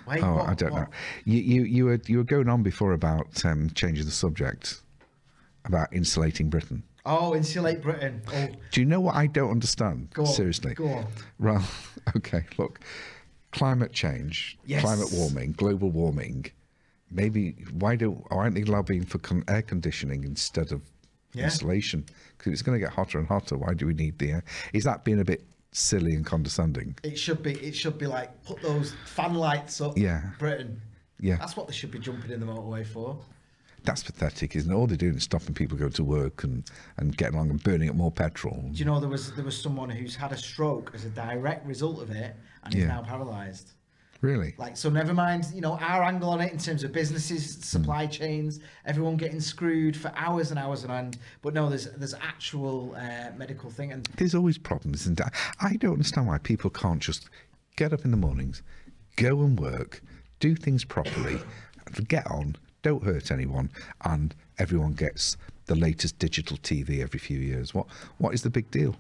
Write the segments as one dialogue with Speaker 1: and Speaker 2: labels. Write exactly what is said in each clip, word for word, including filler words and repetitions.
Speaker 1: Wait,
Speaker 2: oh,
Speaker 1: what,
Speaker 2: I don't
Speaker 1: what?
Speaker 2: know. You, you you were you were going on before about um, changing the subject about insulating Britain.
Speaker 1: Oh, insulate Britain. Oh,
Speaker 2: Do you know what I don't understand?
Speaker 1: go on,
Speaker 2: Seriously.
Speaker 1: Go on.
Speaker 2: Well, okay. Look, climate change,
Speaker 1: Yes.
Speaker 2: climate warming, global warming. Maybe why do why aren't they lobbying for con- air conditioning instead of
Speaker 1: Yeah.
Speaker 2: insulation? Because it's going to get hotter and hotter. Why do we need the air? Is that being a bit silly and condescending?
Speaker 1: It should be. It should be like put those fan lights up.
Speaker 2: Yeah.
Speaker 1: Britain.
Speaker 2: Yeah.
Speaker 1: That's what they should be jumping in the motorway for.
Speaker 2: That's pathetic, isn't it? All they're doing is stopping people going to work and, and getting along and burning up more petrol.
Speaker 1: Do you know there was there was someone who's had a stroke as a direct result of it, and is
Speaker 2: Yeah.
Speaker 1: now paralysed.
Speaker 2: Really?
Speaker 1: Like, so never mind, you know, our angle on it in terms of businesses, supply chains, everyone getting screwed for hours and hours and end. But no, there's there's actual uh, medical thing. And
Speaker 2: There's always problems. And I don't understand why people can't just get up in the mornings, go and work, do things properly, get on, don't hurt anyone, and everyone gets the latest digital T V every few years. What What is the big deal?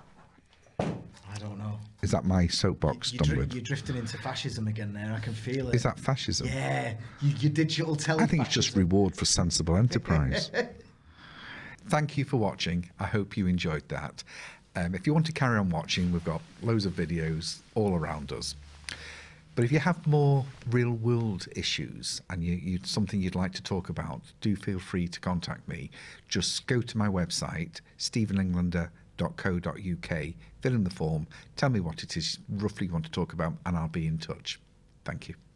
Speaker 1: I don't know.
Speaker 2: Is that my soapbox
Speaker 1: You,
Speaker 2: done
Speaker 1: dri-
Speaker 2: with?
Speaker 1: you're drifting into fascism again there. I can feel it.
Speaker 2: Is that fascism?
Speaker 1: Yeah, you, you digital tele.
Speaker 2: I think it's just reward for sensible enterprise. Thank you for watching. I hope you enjoyed that. Um, if you want to carry on watching, we've got loads of videos all around us. But if you have more real world issues and you, you something you'd like to talk about, do feel free to contact me. Just go to my website, stephen englander dot co dot uk, fill in the form, tell me what it is roughly you want to talk about, and I'll be in touch. Thank you.